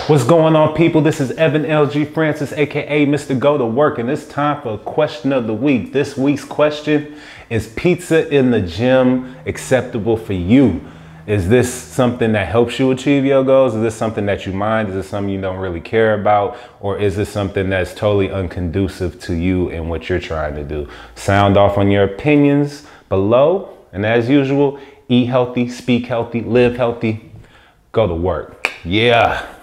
What's going on, people? This is Evan LG Francis, aka Mr. Go to Work, and it's time for a question of the week. This week's question is: pizza in the gym acceptable for you? Is this something that helps you achieve your goals? Is this something that you mind? Is this something you don't really care about? Or is this something that's totally unconducive to you and what you're trying to do? Sound off on your opinions below. And as usual, eat healthy, speak healthy, live healthy, go to work. Yeah.